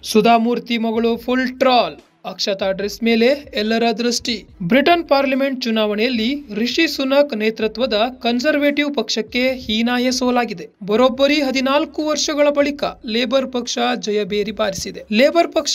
ಸುಧಾಮೂರ್ತಿ ಮಗಳು full trawl. Akshata dress ಮೇಲೆ ಎಲ್ಲರ ದೃಷ್ಟಿ. ಬ್ರಿಟನ್ ಪಾರ್ಲಿಮೆಂಟ್ ಚುನಾವಣೆಯಲ್ಲಿ ರಿಷಿ ಸುನಕ್ ನೇತೃತ್ವದ ಕನ್ಸರ್ವೇಟಿವ್ ಪಕ್ಷಕ್ಕೆ ಹೀನಾಯ ಸೋಲಾಗಿದೆ. ಬರೋಬ್ಬರಿ 14 ವರ್ಷಗಳ ಬಳಿಕ ಲೇಬರ್ ಪಕ್ಷ ಜಯಬೇರಿ ಬಾರಿಸಿದೆ. ಲೇಬರ್ ಪಕ್ಷ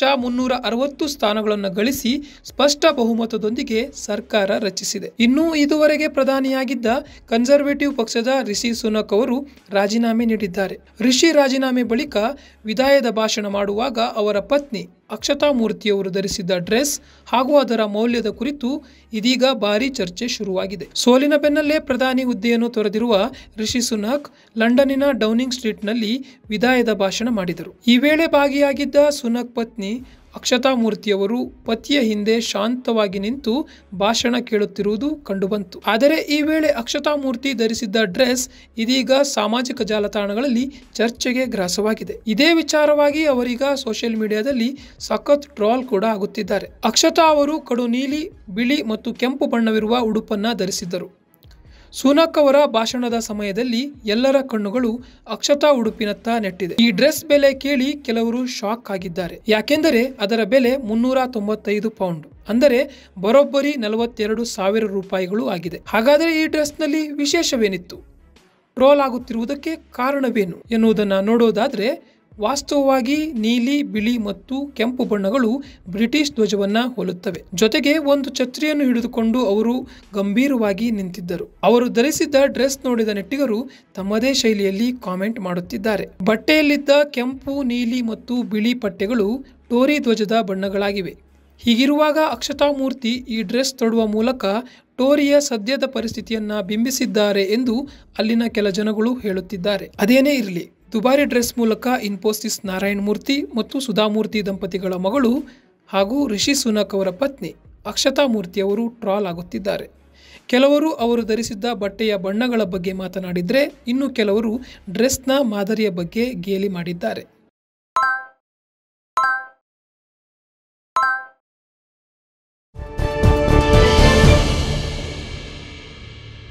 360 ಸ್ಥಾನಗಳನ್ನು ಗಳಿಸಿ ಸ್ಪಷ್ಟ ಬಹುಮತದೊಂದಿಗೆ ಸರ್ಕಾರ ರಚಿಸಿದೆ. ಇನ್ನು ಇದುವರೆಗೆ ಪ್ರಧಾನಿಯಾಗಿದ್ದ ಕನ್ಸರ್ವೇಟಿವ್ ಪಕ್ಷದ ರಿಷಿ ಸುನಕ್ ಅವರು ರಾಜೀನಾಮೆ ನೀಡಿದ್ದಾರೆ. ರಿಷಿ ರಾಜೀನಾಮೆ ಬಳಿಕ ವಿದಾಯದ ಭಾಷಣ ಮಾಡುವಾಗ ಅವರ ಪತ್ನಿ ಅಕ್ಷತಾ ಮೂರ್ತಿಯವರು ಧರಿಸಿದ್ದ ಡ್ರೆಸ್ ಹಾಗೂ ಅದರ ಮೌಲ್ಯದ ಕುರಿತು ಇದೀಗ ಭಾರಿ ಚರ್ಚೆ ಶುರುವಾಗಿದೆ. ಸೋಲಿನ ಬೆನ್ನಲ್ಲೇ ಪ್ರಧಾನಿ ಹುದ್ದೆಯನ್ನು ತೊರೆದಿರುವ ರಿಷಿ ಸುನಕ್ ಲಂಡನ್ನಿನ ಡೌನಿಂಗ್ ಸ್ಟ್ರೀಟ್ನಲ್ಲಿ ವಿದಾಯದ ಭಾಷಣ ಮಾಡಿದರು. ಈ ವೇಳೆ ಭಾಗಿಯಾಗಿದ್ದ ಸುನಕ್ ಪತ್ನಿ ಅಕ್ಷತಾ ಮೂರ್ತಿಯವರು ಪತಿಯ ಹಿಂದೆ ಶಾಂತವಾಗಿ ನಿಂತು ಭಾಷಣ ಕೇಳುತ್ತಿರುವುದು ಕಂಡುಬಂತು. ಆದರೆ ಈ ವೇಳೆ ಅಕ್ಷತಾ ಮೂರ್ತಿ ಧರಿಸಿದ್ದ ಡ್ರೆಸ್ ಇದೀಗ ಸಾಮಾಜಿಕ ಜಾಲತಾಣಗಳಲ್ಲಿ ಚರ್ಚೆಗೆ ಗ್ರಾಸವಾಗಿದೆ. ಇದೇ ವಿಚಾರವಾಗಿ ಅವರೀಗ ಸೋಷಿಯಲ್ ಮೀಡಿಯಾದಲ್ಲಿ ಸಖತ್ ಟ್ರೋಲ್ ಕೂಡ ಆಗುತ್ತಿದ್ದಾರೆ. ಅಕ್ಷತಾ ಅವರು ಕಡು ನೀಲಿ, ಬಿಳಿ ಮತ್ತು ಕೆಂಪು ಬಣ್ಣವಿರುವ ಉಡುಪನ್ನ ಧರಿಸಿದ್ದರು. ಸುನಕ್ ಅವರ ಭಾಷಣದ ಸಮಯದಲ್ಲಿ ಎಲ್ಲರ ಕಣ್ಣುಗಳು ಅಕ್ಷತಾ ಉಡುಪಿನತ್ತ ನೆಟ್ಟಿದೆ. ಈ ಡ್ರೆಸ್ ಬೆಲೆ ಕೇಳಿ ಕೆಲವರು ಶಾಕ್ ಆಗಿದ್ದಾರೆ. ಯಾಕೆಂದರೆ ಅದರ ಬೆಲೆ 395 ಪೌಂಡ್, ಅಂದರೆ ಬರೋಬ್ಬರಿ 42,000 ರೂಪಾಯಿಗಳು ಆಗಿದೆ. ಹಾಗಾದರೆ ಈ ಡ್ರೆಸ್ನಲ್ಲಿ ವಿಶೇಷವೇನಿತ್ತು? ಟ್ರೋಲ್ ಆಗುತ್ತಿರುವುದಕ್ಕೆ ಕಾರಣವೇನು ಎನ್ನುವುದನ್ನು ನೋಡೋದಾದ್ರೆ, ವಾಸ್ತವವಾಗಿ ನೀಲಿ, ಬಿಳಿ ಮತ್ತು ಕೆಂಪು ಬಣ್ಣಗಳು ಬ್ರಿಟಿಷ್ ಧ್ವಜವನ್ನ ಹೋಲುತ್ತವೆ. ಜೊತೆಗೆ ಒಂದು ಛತ್ರಿಯನ್ನು ಹಿಡಿದುಕೊಂಡು ಅವರು ಗಂಭೀರವಾಗಿ ನಿಂತಿದ್ದರು. ಅವರು ಧರಿಸಿದ್ದ ಡ್ರೆಸ್ ನೋಡಿದ ನೆಟ್ಟಿಗರು ತಮ್ಮದೇ ಶೈಲಿಯಲ್ಲಿ ಕಾಮೆಂಟ್ ಮಾಡುತ್ತಿದ್ದಾರೆ. ಬಟ್ಟೆಯಲ್ಲಿದ್ದ ಕೆಂಪು, ನೀಲಿ ಮತ್ತು ಬಿಳಿ ಪಟ್ಟೆಗಳು ಟೋರಿ ಧ್ವಜದ ಬಣ್ಣಗಳಾಗಿವೆ. ಹೀಗಿರುವಾಗ ಅಕ್ಷತಾ ಮೂರ್ತಿ ಈ ಡ್ರೆಸ್ ತೊಡುವ ಮೂಲಕ ಟೋರಿಯ ಸದ್ಯದ ಪರಿಸ್ಥಿತಿಯನ್ನ ಬಿಂಬಿಸಿದ್ದಾರೆ ಎಂದು ಅಲ್ಲಿನ ಕೆಲ ಜನಗಳು ಹೇಳುತ್ತಿದ್ದಾರೆ. ಅದೇನೇ ಇರಲಿ, ದುಬಾರಿ ಡ್ರೆಸ್ ಮೂಲಕ ಇನ್ಫೋಸಿಸ್ ನಾರಾಯಣ್ ಮೂರ್ತಿ ಮತ್ತು ಸುಧಾಮೂರ್ತಿ ದಂಪತಿಗಳ ಮಗಳು ಹಾಗೂ ರಿಷಿ ಸುನಕ್ ಅವರ ಪತ್ನಿ ಅಕ್ಷತಾ ಮೂರ್ತಿ ಅವರು ಟ್ರಾಲ್ ಆಗುತ್ತಿದ್ದಾರೆ. ಕೆಲವರು ಅವರು ಧರಿಸಿದ್ದ ಬಟ್ಟೆಯ ಬಣ್ಣಗಳ ಬಗ್ಗೆ ಮಾತನಾಡಿದರೆ, ಇನ್ನು ಕೆಲವರು ಡ್ರೆಸ್ನ ಮಾದರಿಯ ಬಗ್ಗೆ ಗೇಲಿ ಮಾಡಿದ್ದಾರೆ.